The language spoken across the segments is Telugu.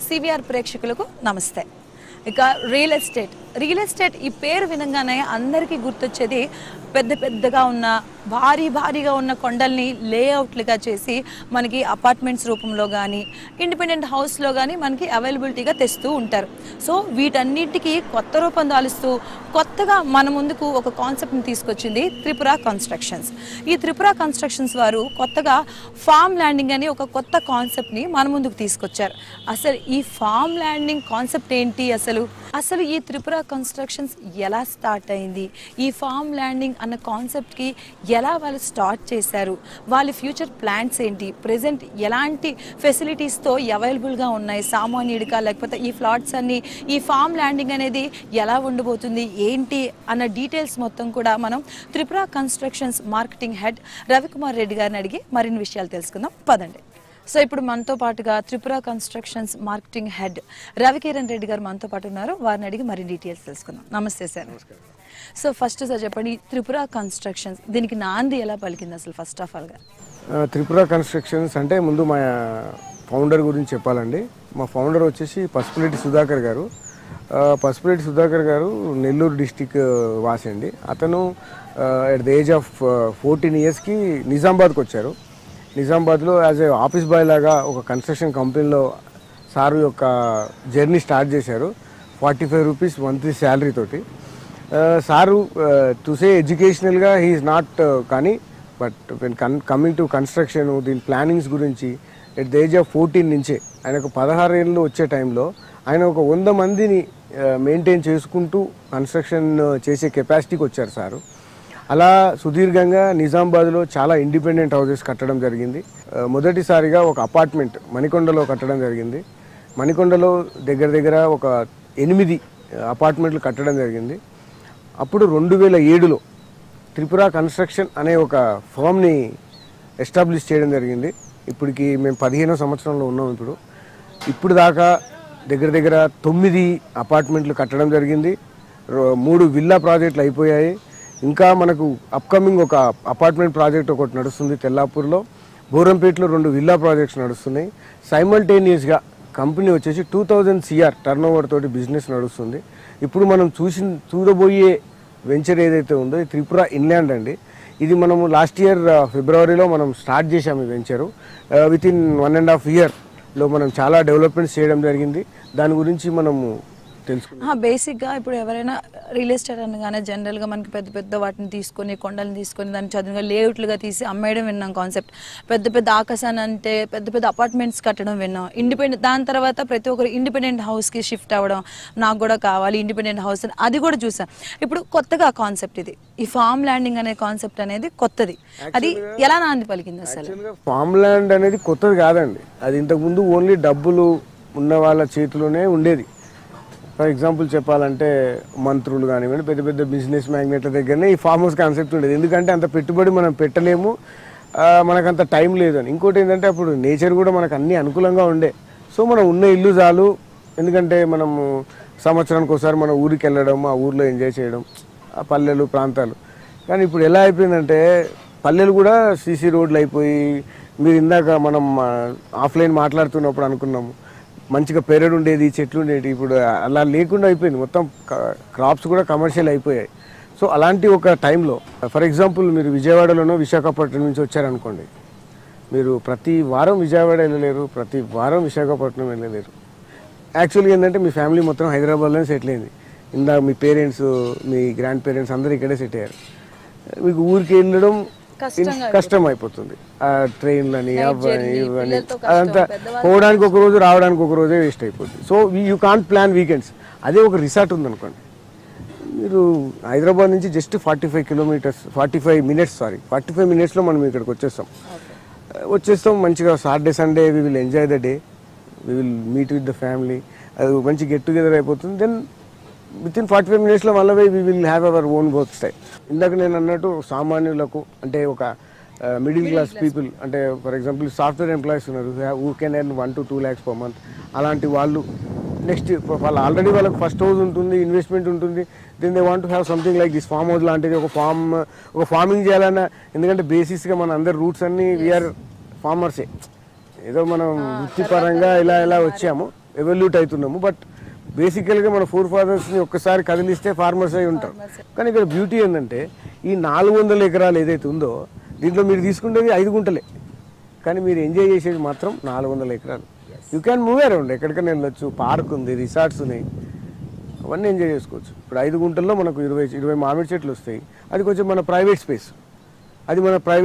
CVR ప్రేక్షకులకు నమస్తే. ఇక రియల్ ఎస్టేట్ ఈ పేరు వినగానే అందరికీ గుర్తొచ్చేది పెద్ద పెద్దగా ఉన్న భారీగా ఉన్న కొండల్ని లేఅవుట్లుగా చేసి మనకి అపార్ట్మెంట్స్ రూపంలో కానీ ఇండిపెండెంట్ హౌస్లో కానీ మనకి అవైలబిలిటీగా తెస్తూ ఉంటారు. సో వీటన్నిటికీ కొత్త రూపం దాలుస్తూ కొత్తగా మన ముందుకు ఒక కాన్సెప్ట్ని తీసుకొచ్చింది త్రిపుర కన్స్ట్రక్షన్స్. ఈ త్రిపుర కన్స్ట్రక్షన్స్ వారు కొత్తగా ఫామ్ ల్యాండింగ్ అని ఒక కొత్త కాన్సెప్ట్ని మన ముందుకు తీసుకొచ్చారు. అసలు ఈ ఫామ్ ల్యాండింగ్ కాన్సెప్ట్ ఏంటి, అసలు ఈ త్రిపుర కన్స్ట్రక్షన్స్ ఎలా స్టార్ట్ అయింది, ఈ ఫామ్ ల్యాండింగ్ అన్న కాన్సెప్ట్కి ఎలా వాళ్ళు స్టార్ట్ చేశారు, వాళ్ళ ఫ్యూచర్ ప్లాన్స్ ఏంటి, ప్రెజెంట్ ఎలాంటి ఫెసిలిటీస్తో అవైలబుల్గా ఉన్నాయి సామాన్యుడిగా, లేకపోతే ఈ ఫ్లాట్స్ అన్ని ఈ ఫామ్ ల్యాండింగ్ అనేది ఎలా ఉండబోతుంది ఏంటి అన్న డీటెయిల్స్ మొత్తం కూడా మనం Tripura constructions marketing head Ravikumar Reddy గారిని అడిగి మరిన్ని విషయాలు తెలుసుకుందాం, పదండి. సో ఇప్పుడు మనతో పాటుగా Tripura constructions marketing head Ravikiran Reddy garu మనతో పాటు ఉన్నారు. వారిని అడిగి మరిన్ని డీటెయిల్స్ తెలుసుకుందాం. నమస్తే సార్. సో ఫస్ట్ సార్ చెప్పండి, త్రిపుర కన్స్ట్రక్షన్స్ దీనికి నాంది ఎలా పలికింది అసలు? ఫస్ట్ ఆఫ్ ఆల్గా త్రిపుర కన్స్ట్రక్షన్స్ అంటే ముందు మా ఫౌండర్ గురించి చెప్పాలండి. మా ఫౌండర్ వచ్చేసి పసుపులేటి సుధాకర్ గారు. పసుపులేటి సుధాకర్ గారు నెల్లూరు డిస్టిక్ వాసి అండి. అతను ఎట్ ద ఏజ్ ఆఫ్ 14 yearsకి నిజామాబాద్కి వచ్చారు. నిజామాబాద్లో యాజ్ ఏ ఆఫీస్ బాయ్ లాగా ఒక కన్స్ట్రక్షన్ కంపెనీలో సారు యొక్క జర్నీ స్టార్ట్ చేశారు. 45 రూపీస్ మంత్లీ శాలరీ తోటి. సారు టు సే ఎడ్యుకేషనల్గా హీఈస్ నాట్ కానీ but when coming to construction దీని ప్లానింగ్స్ గురించి ఎట్ ద ఏజ్ ఆఫ్ 14 నుంచే ఆయన ఒక 16 ఏళ్ళు వచ్చే టైంలో ఆయన ఒక 100 మందిని మెయింటైన్ చేసుకుంటూ కన్స్ట్రక్షన్ చేసే కెపాసిటీకి వచ్చారు సారు. అలా సుదీర్ఘంగా నిజామాబాద్లో చాలా ఇండిపెండెంట్ హౌసెస్ కట్టడం జరిగింది. మొదటిసారిగా ఒక అపార్ట్మెంట్ మణికొండలో కట్టడం జరిగింది. మణికొండలో దగ్గర ఒక 8 అపార్ట్మెంట్లు కట్టడం జరిగింది. అప్పుడు 2007లో త్రిపుర కన్స్ట్రక్షన్ అనే ఒక ఫర్మ్ని ఎస్టాబ్లిష్ చేయడం జరిగింది. ఇప్పటికి మేము 15వ సంవత్సరంలో ఉన్నాం. ఇప్పుడు దాకా దగ్గర 9 అపార్ట్మెంట్లు కట్టడం జరిగింది. 3 విల్లా ప్రాజెక్టులు అయిపోయాయి. ఇంకా మనకు అప్కమింగ్ ఒక అపార్ట్మెంట్ ప్రాజెక్ట్ ఒకటి నడుస్తుంది తెల్లాపూర్లో. బోరంపేటలో 2 విల్లా ప్రాజెక్ట్స్ నడుస్తున్నాయి. సైమల్టేనియస్గా కంపెనీ వచ్చేసి 2000 CR టర్నోవర్ తోటి బిజినెస్ నడుస్తుంది. ఇప్పుడు మనం చూడబోయే వెంచర్ ఏదైతే ఉందో ఈ త్రిపుర ఇన్లాండ్ అండి. ఇది మనము లాస్ట్ ఇయర్ ఫిబ్రవరిలో మనం స్టార్ట్ చేసాము ఈ వెంచరు. విత్ ఇన్ 1.5 yearలో మనం చాలా డెవలప్మెంట్స్ చేయడం జరిగింది. దాని గురించి మనము బేసిక్గా ఇప్పుడు ఎవరైనా రియల్ ఎస్టేట్ అనగానే జనరల్గా మనకి పెద్ద వాటిని తీసుకొని కొండలను తీసుకొని దాన్ని చదువుగా లేఅవుట్లుగా తీసి అమ్మేయడం విన్నాం కాన్సెప్ట్. పెద్ద ఆకాశాన్ని అంటే పెద్ద అపార్ట్మెంట్స్ కట్టడం విన్నాం. దాని తర్వాత ప్రతి ఒక్కరు ఇండిపెండెంట్ హౌస్కి షిఫ్ట్ అవ్వడం, నాకు కూడా కావాలి ఇండిపెండెంట్ హౌస్ అని అది కూడా చూసాం. ఇప్పుడు కొత్తగా కాన్సెప్ట్ ఇది, ఈ ఫామ్ ల్యాండింగ్ అనే కాన్సెప్ట్ అనేది కొత్తది. అది ఎలా నాంది పలికింది అసలు? ఫామ్ ల్యాండ్ అనేది కొత్తది కాదండి. అది ఇంతకుముందు ఓన్లీ డబ్బులు ఉన్న వాళ్ళ చేతిలోనే ఉండేది. ఫర్ ఎగ్జాంపుల్ చెప్పాలంటే మంత్రులు కానివ్వండి, పెద్ద బిజినెస్ మ్యాగ్నెట్ల దగ్గరనే ఈ ఫామ్ హౌస్ కాన్సెప్ట్ ఉండేది. ఎందుకంటే అంత పెట్టుబడి మనం పెట్టలేము, మనకంత టైం లేదు అని. ఇంకోటి ఏంటంటే అప్పుడు నేచర్ కూడా మనకు అన్ని అనుకూలంగా ఉండే. సో మనం ఉన్న ఇల్లు చాలు. ఎందుకంటే మనము సంవత్సరానికి ఒకసారి మన ఊరికి వెళ్ళడం, ఆ ఊర్లో ఎంజాయ్ చేయడం, ఆ పల్లెలు ప్రాంతాలు. కానీ ఇప్పుడు ఎలా అయిపోయిందంటే పల్లెలు కూడా సీసీ రోడ్లు అయిపోయి, మీరు ఇందాక మనం ఆఫ్లైన్ మాట్లాడుతున్నప్పుడు అనుకున్నాము మంచిగా పెరడు ఉండేది, చెట్లు ఉండేది. ఇప్పుడు అలా లేకుండా అయిపోయింది. మొత్తం క్రాప్స్ కూడా కమర్షియల్ అయిపోయాయి. సో అలాంటి ఒక టైంలో ఫర్ ఎగ్జాంపుల్ మీరు విజయవాడలోనో విశాఖపట్నం నుంచి వచ్చారనుకోండి, మీరు ప్రతి వారం విజయవాడ వెళ్ళలేరు, ప్రతి వారం విశాఖపట్నం వెళ్ళలేరు. యాక్చువల్గా ఏంటంటే మీ ఫ్యామిలీ మొత్తం హైదరాబాద్లోనే సెటిల్ అయింది. ఇందాక మీ పేరెంట్స్, మీ గ్రాండ్ పేరెంట్స్ అందరూ ఇక్కడే సెట్ అయ్యారు. మీకు ఊరికి వెళ్ళడం కష్టం అయిపోతుంది. ఆ ట్రైన్లని అవన్నీ ఇవన్నీ అదంతా పోవడానికి ఒక రోజు, రావడానికి ఒక రోజే వేస్ట్ అయిపోతుంది. So you can't plan weekends. అదే ఒక రిసార్ట్ ఉందనుకోండి, మీరు హైదరాబాద్ నుంచి జస్ట్ 45 మినిట్స్లో మనం ఇక్కడికి వచ్చేస్తాం. మంచిగా Saturday Sunday we will enjoy the day, we will meet with the family. అది మంచి గెట్ టుగెదర్ అయిపోతుంది. దెన్ విత్ ఇన్ 45 మినిట్స్లో మళ్ళీ we will have our own work style. ఇందాక నేను అన్నట్టు సామాన్యులకు అంటే ఒక మిడిల్ క్లాస్ పీపుల్, అంటే ఫర్ ఎగ్జాంపుల్ సాఫ్ట్వేర్ ఎంప్లాయీస్ ఉన్నారు who can earn 1 to 2 lakhs per month. అలాంటి వాళ్ళు నెక్స్ట్ వాళ్ళు ఆల్రెడీ వాళ్ళకి ఫస్ట్ హౌస్ ఉంటుంది, ఇన్వెస్ట్మెంట్ ఉంటుంది. Then they want to have something like this farm house లాంటిది, ఒక ఫార్మింగ్ చేయాలన్న. ఎందుకంటే బేసిక్గా మన అందరి రూట్స్ అన్నీ వీఆర్ ఫార్మర్సే. ఏదో మనం వృత్తిపరంగా ఇలా వచ్చాము. ఎవల్యూట్ అవుతున్నాము. బట్ బేసికల్గా మన ఫోర్ ఫాదర్స్ని ఒక్కసారి కదిలిస్తే ఫార్మర్స్ అయి ఉంటారు. కానీ ఇక్కడ బ్యూటీ ఏంటంటే ఈ 400 ఎకరాలు ఏదైతే ఉందో దీంట్లో మీరు తీసుకుంటేది 5 గుంటలే, కానీ మీరు ఎంజాయ్ చేసేది మాత్రం 400 ఎకరాలు. యూ క్యాన్ మూవ్ అరౌండ్, ఎక్కడికైనా వెళ్ళొచ్చు, పార్క్ ఉంది, రిసార్ట్స్ ఉన్నాయి, అవన్నీ ఎంజాయ్ చేసుకోవచ్చు. ఇప్పుడు 5 గుంటల్లో మనకు 20 మామిడి చెట్లు వస్తాయి. అది కొంచెం మన ప్రైవేట్ స్పేస్, అది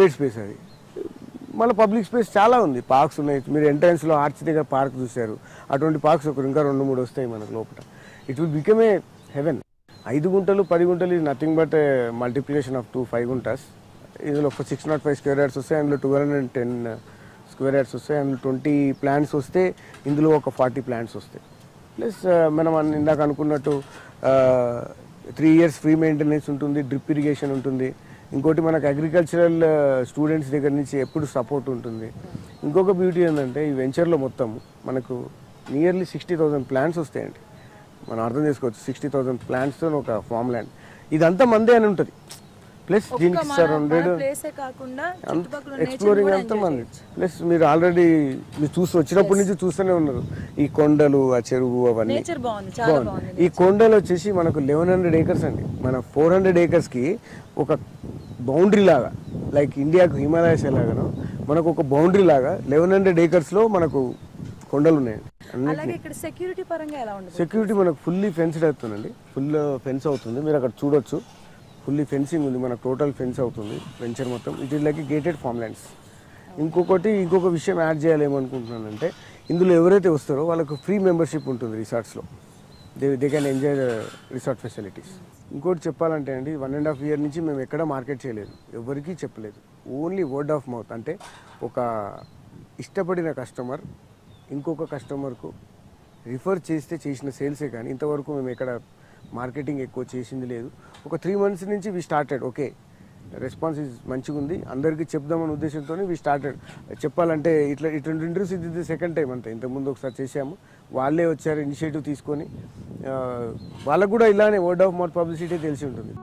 మన పబ్లిక్ స్పేస్ చాలా ఉంది, పార్క్స్ ఉన్నాయి. మీరు ఎంట్రన్స్లో ఆర్చ్ దగ్గర పార్క్ చూశారు, అటువంటి పార్క్స్ ఇంకా 2-3 వస్తాయి మనకు లోపల. It will become a heaven. 5 గుంటలు 10 గుంటలు ఇది nothing but multiplication of 5 guntas. ఇందులో ఒక 605 స్క్వేర్ యార్డ్స్ వస్తాయి, అందులో 210 స్క్వేర్ యార్డ్స్ వస్తాయి, అందులో 20 ప్లాంట్స్ వస్తే ఇందులో ఒక 40 ప్లాంట్స్ వస్తాయి. ప్లస్ మనం ఇందాక అనుకున్నట్టు 3 years ఫ్రీ మెయింటెనెన్స్ ఉంటుంది, డ్రిప్ ఇరిగేషన్ ఉంటుంది. ఇంకోటి మనకు అగ్రికల్చరల్ స్టూడెంట్స్ దగ్గర నుంచి ఎప్పుడు సపోర్ట్ ఉంటుంది. ఇంకొక బ్యూటీ ఏంటంటే ఈ వెంచర్లో మొత్తం మనకు నియర్లీ 60,000 ప్లాంట్స్ వస్తాయండి. మనం అర్థం చేసుకోవచ్చు, 60,000 ప్లాంట్స్తో ఒక ఫామ్ ల్యాండ్, ఇదంతా మందే అని ఉంటుంది. ప్లస్ దీనికి సరౌండెడ్ ఎక్స్ప్లోరింగ్ అంతా మంది. ప్లస్ మీరు ఆల్రెడీ మీరు వచ్చినప్పటి నుంచి చూస్తూనే ఉన్నారు ఈ కొండలు, ఆ చెరువు, అవన్నీ బాగుంది. ఈ కొండలు వచ్చేసి మనకు 1100 acres అండి. మన 400 acresకి ఒక బౌండరీ లాగా, లైక్ ఇండియాకు హిమాలయస్ ఎలాగనో మనకు ఒక బౌండరీ లాగా 1100 acresలో మనకు కొండలు ఉన్నాయండి. సెక్యూరిటీ మనకు ఫుల్లీ ఫెన్స్డ్ అవుతుందండి, ఫుల్ ఫెన్స్ అవుతుంది. మీరు అక్కడ చూడొచ్చు, ఫుల్లీ ఫెన్సింగ్ ఉంది, మనకు టోటల్ ఫెన్స్ అవుతుంది వెంచర్ మొత్తం. It is like gated farm lands. ఇంకొక విషయం యాడ్ చేయాలి ఏమనుకుంటున్నానంటే, ఇందులో ఎవరైతే వస్తారో వాళ్ళకు ఫ్రీ మెంబర్షిప్ ఉంటుంది రిసార్ట్స్లో. They can enjoy the resort facilities. ఇంకోటి చెప్పాలంటే అండి, 1.5 year నుంచి మేము ఎక్కడా మార్కెట్ చేయలేదు, ఎవరికీ చెప్పలేదు. Only word of mouth. అంటే ఒక ఇష్టపడిన కస్టమర్ ఇంకొక కస్టమర్కు రిఫర్ చేస్తే చేసిన సేల్సే, కానీ ఇంతవరకు మేము ఎక్కడ మార్కెటింగ్ ఎక్కువ చేసింది లేదు. ఒక 3 months నుంచి వి స్టార్టెడ్. ఓకే, రెస్పాన్స్ మంచిగా ఉంది, అందరికీ చెప్దామనే ఉద్దేశంతో వి స్టార్టెడ్. చెప్పాలంటే ఇటువంటి ఇంటర్వ్యూస్ ఇది సెకండ్ టైం అంతే. ఇంతకుముందు ఒకసారి చేసాము, వాళ్ళే వచ్చారు ఇనిషియేటివ్ తీసుకొని. వాళ్ళకు కూడా ఇలానే వర్డ్ ఆఫ్ మౌత్ పబ్లిసిటీ తెలిసి ఉంటుంది.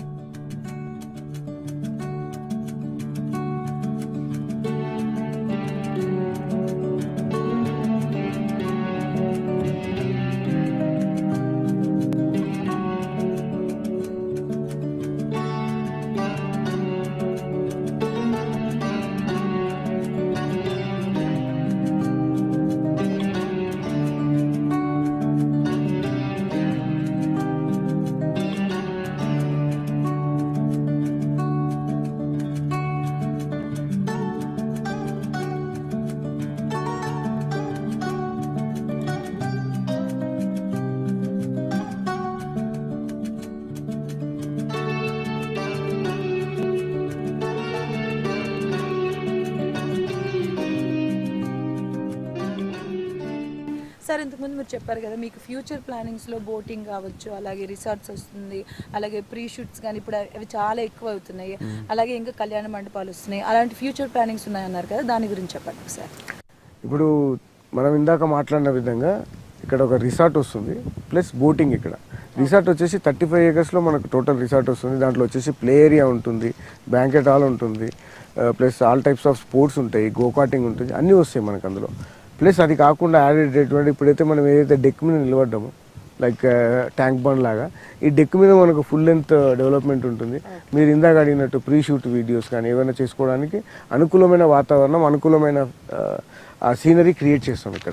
సార్, ఇంతకుముందు మీరు చెప్పారు కదా మీకు ఫ్యూచర్ ప్లానింగ్స్లో బోటింగ్ కావచ్చు, అలాగే రిసార్ట్స్ వస్తుంది, అలాగే ప్రీ షూట్స్ కానీ ఇప్పుడు అవి చాలా ఎక్కువ అవుతున్నాయి, అలాగే ఇంకా కళ్యాణ మండపాలు వస్తున్నాయి, అలాంటి ఫ్యూచర్ ప్లానింగ్స్ ఉన్నాయన్నారు కదా, దాని గురించి చెప్పండి సార్. ఇప్పుడు మనం ఇందాక మాట్లాడిన విధంగా ఇక్కడ ఒక రిసార్ట్ వస్తుంది, ప్లస్ బోటింగ్. ఇక్కడ రిసార్ట్ వచ్చేసి 35 acresలో మనకు టోటల్ రిసార్ట్ వస్తుంది. దాంట్లో వచ్చేసి ప్లే ఏరియా ఉంటుంది, బ్యాంకెట్ హాల్ ఉంటుంది, plus all types of sports ఉంటాయి, గోకాటింగ్ ఉంటుంది, అన్నీ వస్తాయి మనకు అందులో. ప్లస్ అది కాకుండా యాడెడ్ అటువంటి ఇప్పుడైతే మనం ఏదైతే డెక్ మీద నిలబడ్డామో లైక్ ట్యాంక్ బండ్ లాగా, ఈ డెక్ మీద మనకు ఫుల్ లెంత్ డెవలప్మెంట్ ఉంటుంది. మీరు ఇందాక అడిగినట్టు ప్రీ షూట్ వీడియోస్ కానీ ఏమైనా చేసుకోవడానికి అనుకూలమైన వాతావరణం, అనుకూలమైన ఆ సీనరీ క్రియేట్ చేస్తాం. ఇక్కడ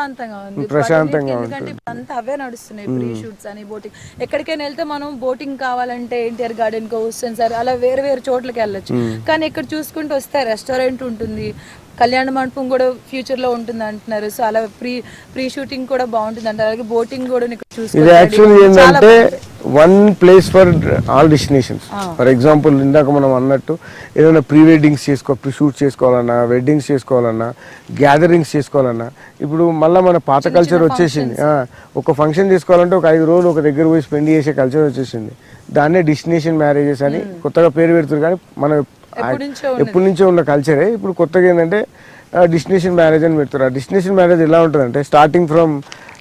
ప్రశాంతంగా ఉంటుంది. అంతా అవే నడుస్తున్నాయి, ప్రీ షూట్స్ అని, బోటింగ్. ఎక్కడికైనా వెళ్తే మనం బోటింగ్ కావాలంటే ఎన్టీఆర్ గార్డెన్ కో, హుస్సేన్ సార్, అలా వేరే వేరే చోట్లకి వెళ్ళొచ్చు. కానీ ఇక్కడ చూసుకుంటూ వస్తే రెస్టారెంట్ ఉంటుంది, కళ్యాణ మండపం కూడా ఫ్యూచర్ లో ఉంటుంది అంటున్నారు. సో అలా ప్రీ షూటింగ్ కూడా బాగుంటుంది అంటారు, అలాగే బోటింగ్ కూడా ఇది యాక్చువల్లీ ఏంటంటే one place for all destinations. For example ఇందాక మనం అన్నట్టు ఏదైనా ప్రీ వెడ్డింగ్స్ ప్రీ షూట్ చేసుకోవాలన్నా, వెడ్డింగ్స్ చేసుకోవాలన్నా, గ్యాదరింగ్స్ చేసుకోవాలన్నా, ఇప్పుడు మళ్ళీ మన పాత కల్చర్ వచ్చేసింది. ఒక ఫంక్షన్ చేసుకోవాలంటే ఒక 5 రోజులు ఒక దగ్గర పోయి స్పెండ్ చేసే కల్చర్ వచ్చేసింది. దాన్నే డెస్టినేషన్ మ్యారేజెస్ అని కొత్తగా పేరు పెడుతుంది. కానీ మనం ఎప్పటి నుంచో ఉన్న కల్చరే. ఇప్పుడు కొత్తగా ఏంటంటే డెస్టినేషన్ మ్యారేజ్ అని పెడతారు. ఆ డెస్టినేషన్ మ్యారేజ్ ఎలా ఉంటుందంటే స్టార్టింగ్ ఫ్రమ్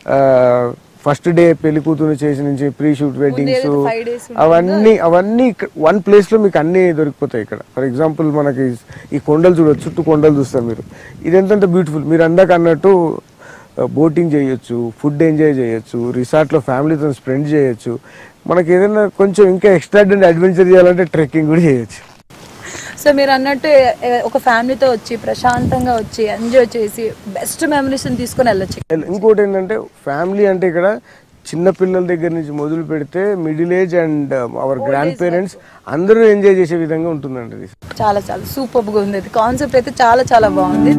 ఫస్ట్ డే పెళ్లి కూతురు చేసి నుంచి ప్రీ షూట్ వెడ్డింగ్స్ అవన్నీ వన్ ప్లేస్ లో మీకు అన్ని దొరికిపోతాయి ఇక్కడ. ఫర్ ఎగ్జాంపుల్ మనకి ఈ కొండలు చూడొచ్చు, చుట్టూ కొండలు చూస్తారు మీరు. ఇది ఎంతంత బ్యూటిఫుల్. మీరు అందాక అన్నట్టు బోటింగ్ చేయొచ్చు, ఫుడ్ ఎంజాయ్ చేయొచ్చు, రిసార్ట్లో ఫ్యామిలీతో స్పెండ్ చేయొచ్చు. మనకి ఏదైనా కొంచెం ఇంకా ఎక్స్ట్రాడినరీ అడ్వెంచర్ చేయాలంటే ట్రెక్కింగ్ కూడా చేయొచ్చు. సో మీరు అన్నట్టు ఒక ఫ్యామిలీతో వచ్చి ప్రశాంతంగా వచ్చి ఎంజాయ్ చేసి బెస్ట్ మెమరీస్ని తీసుకొని వెళ్ళొచ్చు. ఇంకోటి ఏంటంటే ఫ్యామిలీ అంటే ఇక్కడ చిన్న పిల్లల దగ్గర నుంచి మొదలు పెడితే middle age and our grandparents అందరూ ఎంజాయ్ చేసే విధంగా ఉంటుందండి. చాలా చాలా సూపర్గా ఉంది. కాన్సెప్ట్ అయితే చాలా చాలా బాగుంది.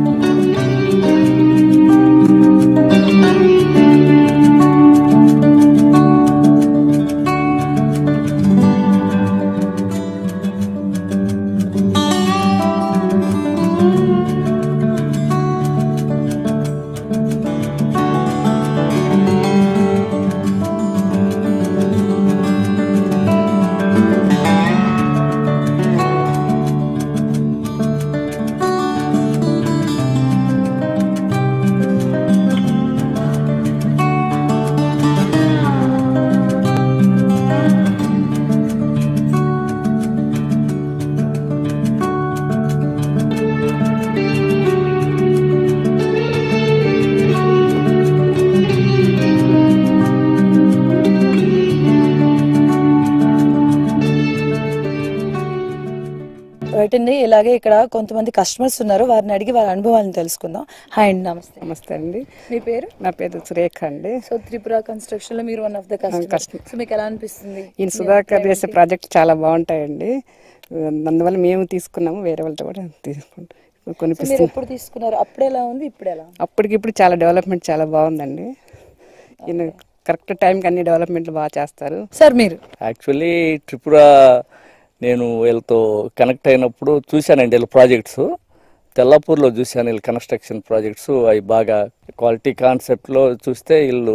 రైట్ అండి. ఇలాగే ఇక్కడ కొంతమంది కస్టమర్స్ ఉన్నారు, వారిని అడిగి వారి అనుభవాలను తెలుసుకుందాం. హాయ్ అండి, నమస్తే. నమస్తే అండి. మీ పేరు? నా పేరు సురేఖ అండి. సో త్రిపుర కన్స్ట్రక్షన్ లో మీరు one of the customers. So మీకు ఎలా అనిపిస్తుంది? ఈయన సుధాకర్ చేసే ప్రాజెక్ట్ చాలా బాగుంటాయండి. అందువల్ల మేము తీసుకున్నాము, వేరే వాళ్ళతో కూడా తీసుకుంటాం. మీరు ఎప్పుడు తీసుకున్నారు? అప్పుడు ఎలా ఉంది, ఇప్పుడు ఎలా? అప్పటికిప్పుడు చాలా డెవలప్మెంట్ చాలా బాగుందండి. ఈయన కరెక్ట్ టైంకి అన్ని డెవలప్మెంట్లు బాగా చేస్తారు. సార్ మీరు? యాక్చువల్లీ ట్రిపుర నేను వీళ్ళతో కనెక్ట్ అయినప్పుడు చూశానండి వీళ్ళ ప్రాజెక్ట్స్. తెల్లాపూర్లో చూశాను వీళ్ళ కన్స్ట్రక్షన్ ప్రాజెక్ట్స్. అవి బాగా క్వాలిటీ కాన్సెప్ట్లో చూస్తే వీళ్ళు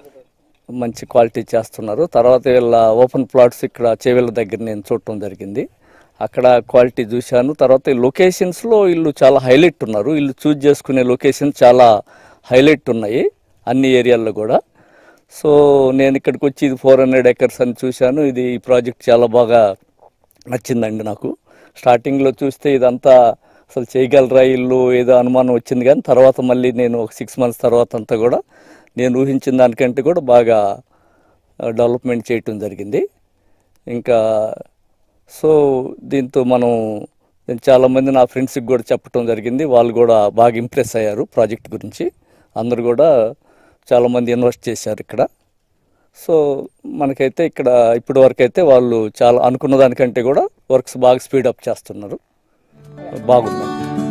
మంచి క్వాలిటీ చేస్తున్నారు. తర్వాత వీళ్ళ ఓపెన్ ప్లాట్స్ ఇక్కడ చేవెళ్ళ దగ్గర నేను చూడటం జరిగింది. అక్కడ క్వాలిటీ చూశాను. తర్వాత ఈ లొకేషన్స్లో వీళ్ళు చాలా హైలైట్ ఉన్నారు. వీళ్ళు చూజ్ చేసుకునే లొకేషన్ చాలా హైలైట్ ఉన్నాయి అన్ని ఏరియాల్లో కూడా. సో నేను ఇక్కడికి వచ్చి ఇది 400 acres అని చూశాను. ఇది ఈ ప్రాజెక్ట్ చాలా బాగా నచ్చిందండి నాకు. స్టార్టింగ్లో చూస్తే ఇదంతా అసలు చేయగలరా ఇల్లు ఏదో అనుమానం వచ్చింది, కానీ తర్వాత మళ్ళీ నేను ఒక 6 months తర్వాత అంతా కూడా నేను ఊహించిన దానికంటే కూడా బాగా డెవలప్మెంట్ చేయటం జరిగింది. ఇంకా సో దీంతో నేను చాలామంది నా ఫ్రెండ్స్కి కూడా చెప్పడం జరిగింది. వాళ్ళు కూడా బాగా ఇంప్రెస్ అయ్యారు ప్రాజెక్ట్ గురించి. అందరు కూడా చాలామంది ఇన్వెస్ట్ చేశారు ఇక్కడ. సో మనకైతే ఇక్కడ ఇప్పటి వరకు అయితే వాళ్ళు చాలా అనుకున్న దానికంటే కూడా వర్క్స్ బాగా స్పీడప్ చేస్తున్నారు. బాగుంది.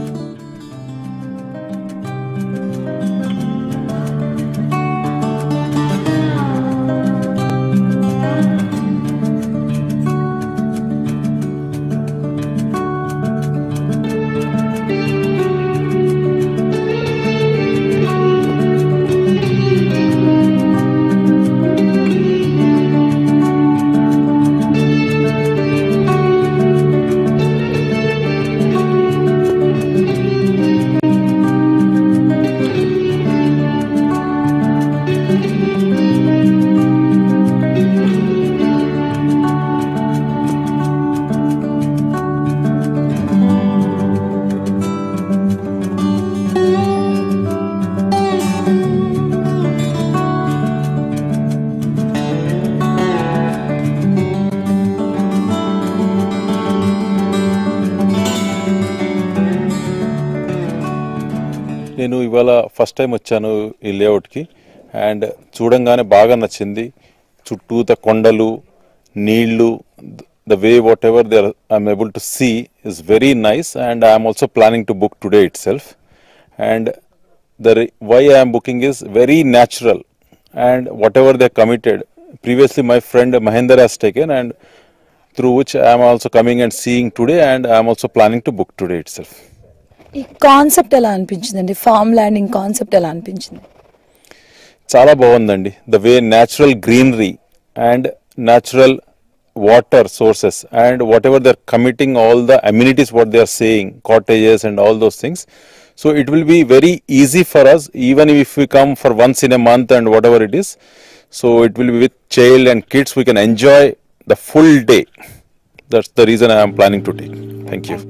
నేను ఇవాళ ఫస్ట్ టైం వచ్చాను ఈ లేఅవుట్కి. అండ్ చూడంగానే బాగా నచ్చింది. చుట్టూత కొండలు, నీళ్లు, the way whatever they are I'm able to see is very nice. And I'm also planning to book today itself. And why I am booking is very natural, and whatever they committed previously my friend Mahendra has taken, and through which I am also coming and seeing today, and I am also planning to book today itself. ఈ కాన్సెప్ట్ ఎలా అనిపించిందండి? ఫార్మ్ ల్యాండింగ్ కాన్సెప్ట్ ఎలా అనిపించింది? చాలా బాగుందండి. The way natural greenery and natural water sources, and whatever they are committing, all the amenities what they are saying, cottages and all those things. So it will be very easy for us, even if we come for once in a month and whatever it is. So it will be with child and kids, we can enjoy the full day. That's the reason I am planning to take. Thank you.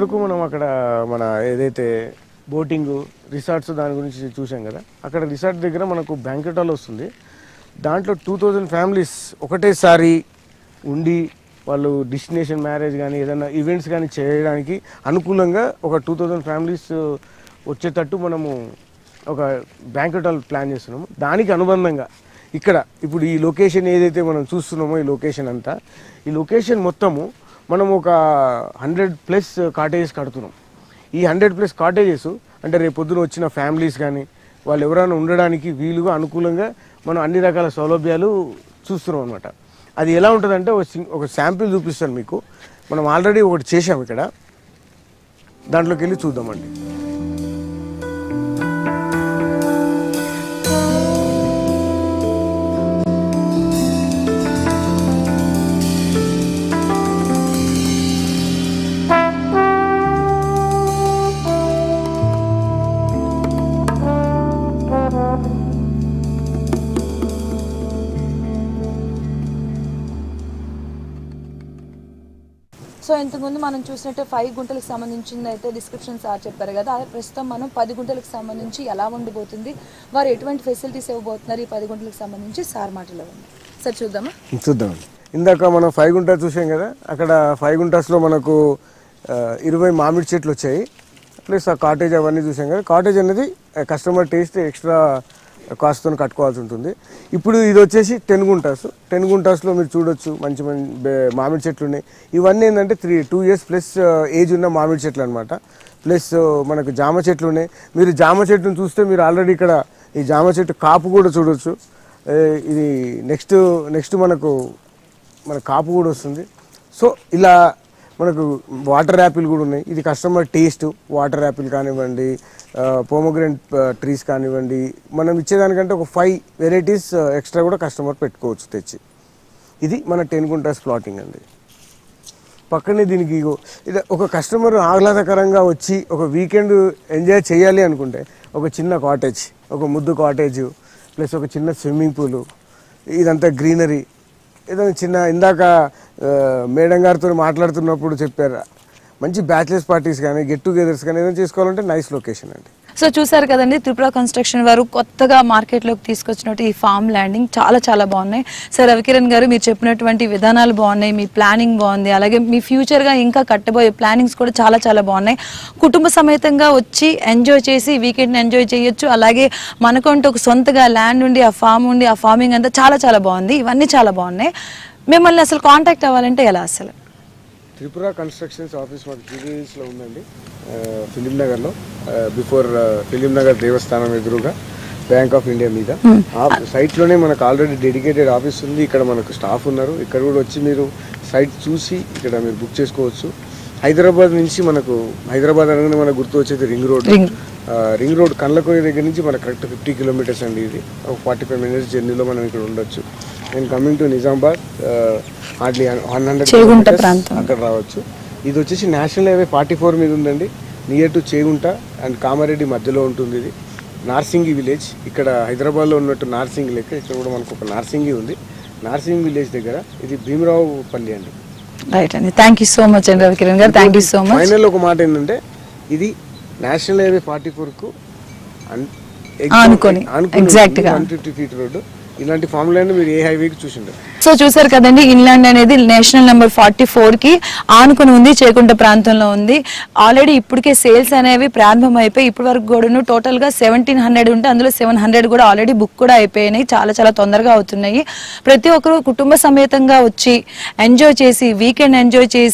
వరకు మనం అక్కడ మన ఏదైతే బోటింగ్ రిసార్ట్స్ దాని గురించి చూసాం కదా, అక్కడ రిసార్ట్ దగ్గర మనకు బ్యాంకెట్ హాల్ వస్తుంది. దాంట్లో 2000 ఫ్యామిలీస్ ఒకటేసారి ఉండి వాళ్ళు డెస్టినేషన్ మ్యారేజ్ కానీ ఏదైనా ఈవెంట్స్ కానీ చేయడానికి అనుకూలంగా ఒక 2000 ఫ్యామిలీస్ వచ్చేటట్టు మనము ఒక బ్యాంకెట్ హాల్ ప్లాన్ చేస్తున్నాము. దానికి అనుబంధంగా ఇక్కడ ఇప్పుడు ఈ లొకేషన్ ఏదైతే మనం చూస్తున్నామో ఈ లొకేషన్ అంతా, ఈ లొకేషన్ మొత్తము మనం ఒక 100+ కాటేజెస్ కడుతున్నాం. ఈ 100+ కాటేజెస్ అంటే రేపు పొద్దున వచ్చిన ఫ్యామిలీస్ కానీ వాళ్ళు ఎవరైనా ఉండడానికి వీలుగా అనుకూలంగా మనం అన్ని రకాల సౌలభ్యాలు చూస్తున్నాం అనమాట. అది ఎలా ఉంటుందంటే ఒక శాంపిల్ చూపిస్తాను మీకు. మనం ఆల్రెడీ ఒకటి చేసాం ఇక్కడ, దాంట్లోకి వెళ్ళి చూద్దామండి. సో ఇంతకుముందు మనం చూసినట్టే 5 గుంటలకు సంబంధించింది అయితే డిస్క్రిప్షన్ సార్ చెప్పారు కదా, అదే ప్రస్తుతం మనం 10 గుంటలకు సంబంధించి ఎలా ఉండబోతుంది, వారు ఎటువంటి ఫెసిలిటీస్ ఇవ్వబోతున్నారు ఈ 10 గుంటలకు సంబంధించి సార్ మాటలో ఉంది. సార్ చూద్దాం. ఇందాక మనం 5 గుంటలు చూసాం కదా, అక్కడ 5 గుంటాస్లో మనకు 20 మామిడి చెట్లు వచ్చాయి, ప్లస్ ఆ కాటేజ్ అవన్నీ చూసాం కదా. కాటేజ్ అనేది కస్టమర్ టేస్ట్ ఎక్స్ట్రా కాస్ట్తో కట్టుకోవాల్సి ఉంటుంది. ఇప్పుడు ఇది వచ్చేసి 10 గుంటాస్. 10 గుంటాస్లో మీరు చూడొచ్చు మంచి మామిడి చెట్లు ఉన్నాయి. ఇవన్నీ ఏంటంటే 2 years ప్లస్ ఏజ్ ఉన్న మామిడి చెట్లు అనమాట. ప్లస్ మనకు జామ చెట్లు ఉన్నాయి. మీరు జామ చెట్టును చూస్తే మీరు ఆల్రెడీ ఇక్కడ ఈ జామ చెట్టు కాపు కూడా చూడొచ్చు. ఇది నెక్స్ట్ మన కాపు కూడా వస్తుంది. సో ఇలా మనకు వాటర్ యాపిల్ కూడా ఉన్నాయి. ఇది కస్టమర్ టేస్ట్ వాటర్ యాపిల్ కానివ్వండి, పోమోగ్రెనేట్ ట్రీస్ కానివ్వండి, మనం ఇచ్చేదానికంటే ఒక 5 వెరైటీస్ ఎక్స్ట్రా కూడా కస్టమర్ పెట్టుకోవచ్చు తెచ్చి. ఇది మన 10 గుంటాస్ ప్లాటింగ్ అండి. పక్కనే దీనికి ఇది ఒక కస్టమర్ ఆహ్లాదకరంగా వచ్చి ఒక వీకెండ్ ఎంజాయ్ చేయాలి అనుకుంటే ఒక చిన్న కాటేజ్, ఒక ముద్దు కాటేజ్, ప్లస్ ఒక చిన్న స్విమ్మింగ్ పూలు, ఇదంతా గ్రీనరీ, ఏదైనా చిన్న ఇందాక మేడం గారితో మాట్లాడుతున్నప్పుడు చెప్పారు, మంచి బ్యాచిలర్స్ పార్టీస్ కానీ గెట్ టుగెదర్స్ కానీ ఏదైనా చేసుకోవాలంటే నైస్ లొకేషన్ అండి. సో చూసారు కదండి, త్రిపుర కన్స్ట్రక్షన్ వారు కొత్తగా మార్కెట్లోకి తీసుకొచ్చినట్టు ఈ ఫామ్ ల్యాండింగ్ చాలా బాగున్నాయి. సార్ రవికిరణ్ గారు, మీరు చెప్పినటువంటి విధానాలు బాగున్నాయి, మీ ప్లానింగ్ బాగుంది, అలాగే మీ ఫ్యూచర్గా ఇంకా కట్టబోయే ప్లానింగ్స్ కూడా చాలా బాగున్నాయి. కుటుంబ సమేతంగా వచ్చి ఎంజాయ్ చేసి వీకెండ్ని ఎంజాయ్ చేయొచ్చు. అలాగే మనకంటూ ఒక సొంతగా ల్యాండ్ ఉండి ఆ ఫామ్ ఉండి ఆ ఫార్మింగ్ అంతా చాలా బాగుంది. ఇవన్నీ చాలా బాగున్నాయి. మిమ్మల్ని అసలు కాంటాక్ట్ అవ్వాలంటే ఎలా? అసలు త్రిపుర కన్స్ట్రక్షన్స్ ఆఫీస్ మాకు జీవీఎస్లో ఉందండి, ఫిలిం నగర్లో, బిఫోర్ ఫిలిం నగర్ దేవస్థానం ఎదురుగా బ్యాంక్ ఆఫ్ ఇండియా మీద. ఆ సైట్లోనే మనకు ఆల్రెడీ డెడికేటెడ్ ఆఫీస్ ఉంది. ఇక్కడ మనకు స్టాఫ్ ఉన్నారు. ఇక్కడ కూడా వచ్చి మీరు సైట్ చూసి ఇక్కడ మీరు బుక్ చేసుకోవచ్చు. హైదరాబాద్ నుంచి హైదరాబాద్ అనగానే మనకు గుర్తు వచ్చేది రింగ్ రోడ్ కండ్లకోయ దగ్గర నుంచి మనకు కరెక్ట్ 50 kilometers అండి. ఇది ఒక 45 minutes జర్నీలో మనం ఇక్కడ ఉండొచ్చు. నేను coming to Nizamabad hardly 100 kilometers అక్కడ రావచ్చు. ఇది వచ్చేసి నేషనల్ హైవే 44 మీద ఉందండి, near to Chegunta and Kamareddy మధ్యలో ఉంటుంది. ఇది నార్సింగి విలేజ్. ఇక్కడ హైదరాబాద్లో ఉన్నట్టు నార్సింగి లెక్క ఇక్కడ కూడా మనకు ఒక నార్సింగి ఉంది. నార్సింగి విలేజ్ దగ్గర ఇది భీమరావు పల్లి అండి. రైట్ అండి, థ్యాంక్ యూ సో మచ్ అండి Ravikiran garu, thank you so much. Final ఒక మాట ఏంటంటే, ఇది నేషనల్ హైవే 44కు అనుకోని ఎగ్జాక్ట్ గా 150 feet రోడ్డు. ఇలాంటి ఫామ్ ల్యాండ్ మీరు ఏ హైవేకి చూసింటారు. సో చూసారు కదండి, ఇన్లాండ్ అనేది నేషనల్ నెంబర్ 44కి ఆనుకుని ఉంది, చేకుంట ప్రాంతంలో ఉంది. ఆల్రెడీ ఇప్పటికే సేల్స్ అనేవి ప్రారంభం అయిపోయి ఇప్పటి వరకు కూడా టోటల్గా 1700 ఉంటే అందులో 700 కూడా ఆల్రెడీ బుక్ కూడా అయిపోయినాయి. చాలా తొందరగా అవుతున్నాయి. ప్రతి ఒక్కరు కుటుంబ సమేతంగా వచ్చి ఎంజాయ్ చేసి వీకెండ్ ఎంజాయ్ చేసి